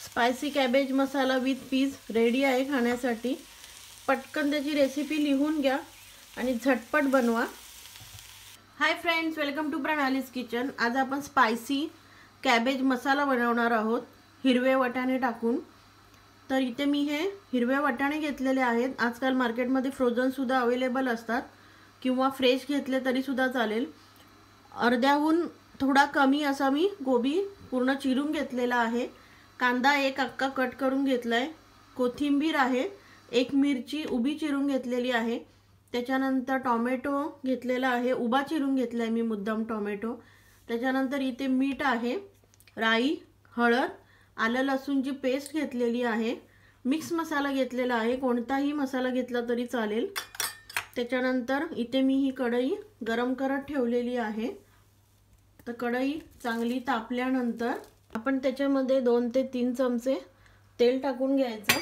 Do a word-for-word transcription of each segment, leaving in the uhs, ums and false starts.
Spicy cabbage masala with peas ready आहे खाण्यासाठी। पटकन त्याची रेसिपी लिहून घ्या आणि झटपट बनवा। Hi friends, welcome to Pranali's kitchen. आज आपण स्पायसी कॅबेज मसाला बनवणार आहोत हिरवे वाटाणे टाकून। तर इथे मी हे हिरवे वाटाणे घेतलेले आहेत। आजकाल मार्केटमध्ये फ्रोझन सुद्धा अवेलेबल असतात किंवा फ्रेश घेतले तरी सुद्धा चालेल। अर्ध्याहून थोडा कमी असा मी गोबी पूर्ण चिरून घेतलेला आहे। कांदा एक अक्का कट करून घेतलाय। कोथिंबीर आहे, एक मिरची उभी चिरून घेतलेली आहे। त्याच्यानंतर टोमॅटो घेतलेला आहे, उभा चिरून घेतलाय मी मुद्दाम टोमॅटो। त्याच्यानंतर इथे मीठ आहे, राई, हळद, आलं लसूणची पेस्ट घेतलेली आहे, मिक्स मसाला घेतलेला आहे, कोणताही मसाला घेतला तरी चालेल। त्याच्यानंतर इथे मी ही कढई गरम करत ठेवलेली आहे। तर कढई चांगली तापल्यानंतर आपण त्याच्यामध्ये दोन ते तीन चमचे तेल टाकून घ्यायचं।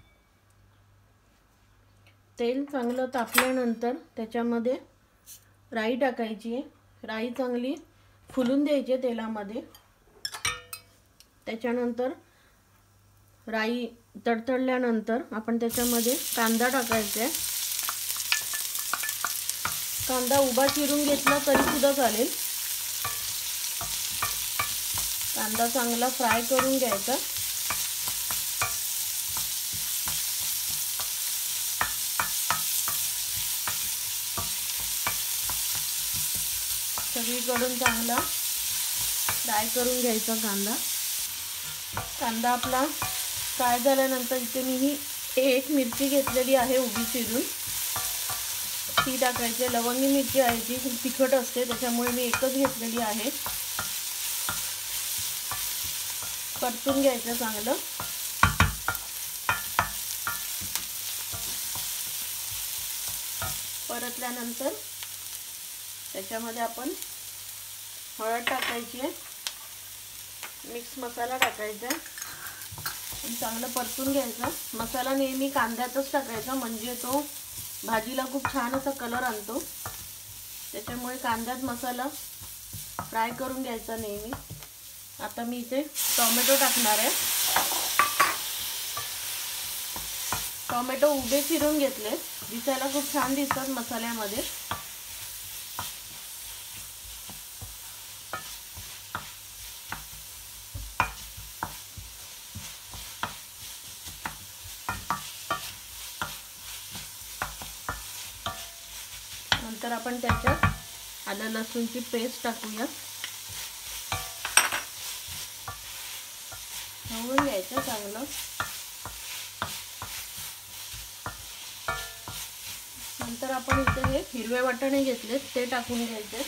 तेल चांगलं तापल्यानंतर त्याच्यामध्ये राई टाकायची आहे। राई चांगली फुलून द्यायची तेलामध्ये। त्याच्यानंतर राई तडतडल्यानंतर आपण त्याच्यामध्ये कांदा टाकायचा आहे। कांदा उभा चिरून घेतला तरी सुद्धा चालेल। कांदा चांगला फ्राय करून घ्यायचा। सगळीकडून चांगला फ्राय करून घ्यायचा कांदा। कांदा आपला फ्राय झाल्यानंतर इथे मी ही एक मिरची घेतलेली आहे उभी चिरून, ती टाकायची। लवंगी मिरची आहे, ती खूप तिखट असते, त्याच्यामुळे मी एकच घेतलेली आहे। परतून घ्यायचं चांगलं। परतल्यानंतर त्याच्यामध्ये आपण हळद टाकायची आहे, मिक्स मसाला टाकायचा आणि चांगलं परतून घ्यायचं। मसाला नेहमी कांद्यातच टाकायचा, म्हणजे तो भाजीला खूप छान असा कलर आणतो। त्याच्यामुळे कांद्यात मसाला फ्राय करून घ्यायचा नेहमी। आता मी इथे टोमॅटो टाकणार आहे। टोमॅटो उभे चिरून घेतले, दिसायला खूप छान दिसतात मसाल्यामध्ये। नंतर आपण त्याच्यात आलं लसूणची पेस्ट टाकूया। ढवळून घ्यायचं चांगलं। नंतर आपण इथे हे हिरवे वाटाणे घेतले, ते टाकून घ्यायचे।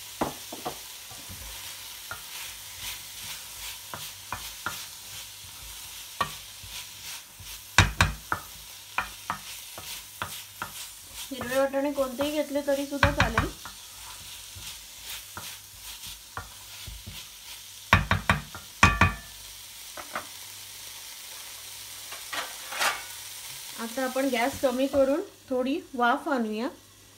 हिरवे वाटाणे कोणतेही घेतले तरी सुद्धा चालेल। आता आपण गॅस कमी करून थोडी वाफ आणूया।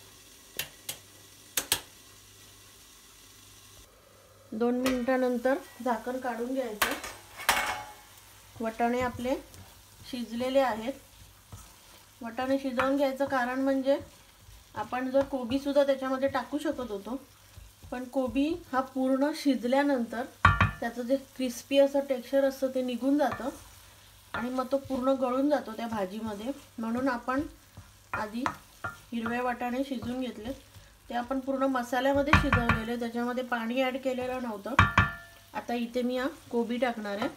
दोन मिनिटांनंतर झाकण काढून घ्यायचं। वाटाणे आपले शिजलेले आहेत। वाटाणे शिजवून घ्यायचं कारण म्हणजे आपण जर कोबी सुद्धा त्याच्यामध्ये टाकू शकत होतो, पण कोबी हा पूर्ण शिजल्यानंतर त्याचं जे क्रिस्पी असं टेक्स्चर असतं ते निघून जातं आणि मग तो पूर्ण गळून जातो त्या भाजीमध्ये। म्हणून आपण आधी हिरवे वाटाणे शिजवून घेतले, ते आपण पूर्ण मसाल्यामध्ये शिजवलेले, त्याच्यामध्ये पाणी ॲड केलेलं नव्हतं। आता इथे मी हा कोबी टाकणार आहे।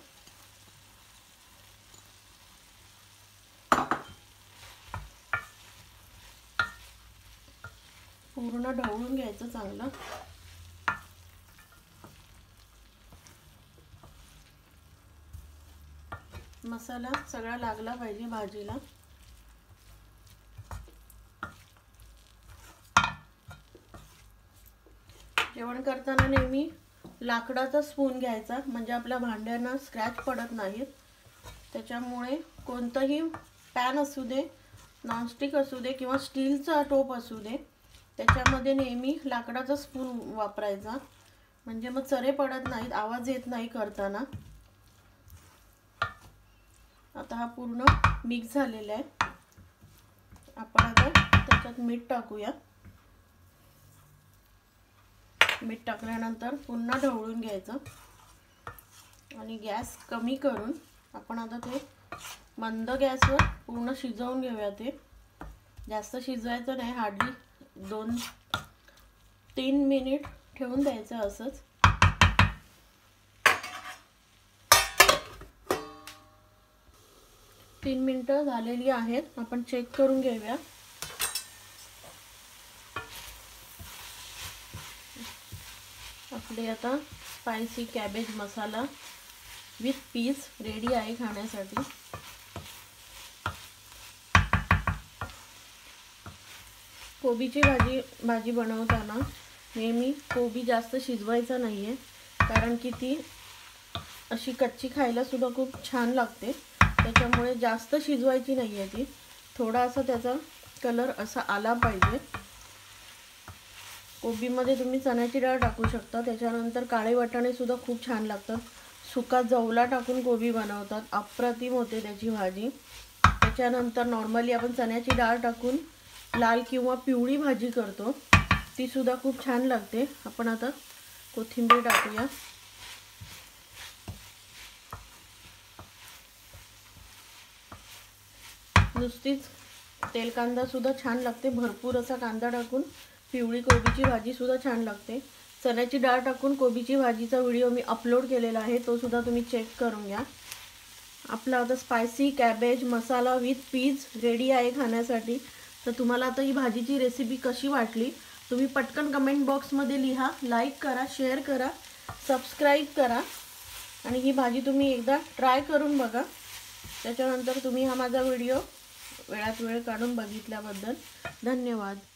पूर्ण ढवळून घ्यायचं चांगलं। मसाला सगळा लागला पाहिजे भाजीला। जेवण करताना नेहमी लाकडाचा स्पून घ्यायचा, म्हणजे आपल्या भांड्यांना स्क्रॅच पडत नाहीत। त्याच्यामुळे कोणतंही पॅन असू दे, नॉनस्टिक असू दे किंवा स्टीलचा टोप असू दे, त्याच्यामध्ये नेहमी लाकडाचा स्पून वापरायचा, म्हणजे मग चरे पडत नाहीत, आवाज येत नाही करताना। आता हा पूर्ण मिक्स झालेला आहे. आपण आता त्याच्यात मीठ टाकूया. मीठ टाकल्यानंतर पुन्हा ढवळून घ्यायचं आणि गॅस कमी करून आपण आता ते मंद गॅसवर पूर्ण शिजवून घेऊया. ते जास्त शिजवायचं नाही, हार्डली दोन तीन मिनिट ठेवून द्यायचं असंच. तीन मिनिटं झालेली आहेत. आपण चेक करून घेऊया. आपले आता spicy cabbage masala with peas ready आहे खाण्यासाठी. कोबीची भाजी भाजी बनवताना नेहमी कोबी जास्त शिजवायचा नाही आहे, कारण की ती अशी कच्ची खायला सुद्धा खूप छान लागते. त्याच्यामुळे जास्त शिजवायची नाही आहे ती. थोडासा त्याचा कलर असा आला पाहिजे. कोबीमध्ये तुम्ही चण्याची डाळ टाकू शकता. त्याच्यानंतर काळे वाटाणे सुद्धा खूप छान लागतात. सुका जवला टाकून कोबी बनवतात, अप्रतिम होते त्याची भाजी. त्याच्यानंतर नॉर्मली आपण चण्याची डाळ टाकून लाल किंवा पिवळी भाजी करतो, ती सुद्धा खूप छान लागते. आपण आता कोथिंबीर टाकूया. नुसतीच तेल कांदा सुद्धा छान लागते. भरपूर असा कांदा टाकून पिवळी कोबीची भाजी सुद्धा छान लागते. चण्याची डाळ टाकून कोबीची भाजीचा व्हिडिओ मी अपलोड केलेला आहे, तो सुद्धा तुम्ही चेक करून घ्या. आपला आता spicy cabbage masala with peas ready आहे खाण्यासाठी. तर तुम्हाला आता ही भाजीची रेसिपी कशी वाटली तुम्ही पटकन कमेंट बॉक्समध्ये लिहा. लाईक करा, शेअर करा, सबस्क्राईब करा आणि ही भाजी तुम्ही एकदा ट्राय करून बघा. त्याच्यानंतर तुम्ही हा माझा व्हिडिओ वेळात वेळ काढून बघितल्याबद्दल धन्यवाद.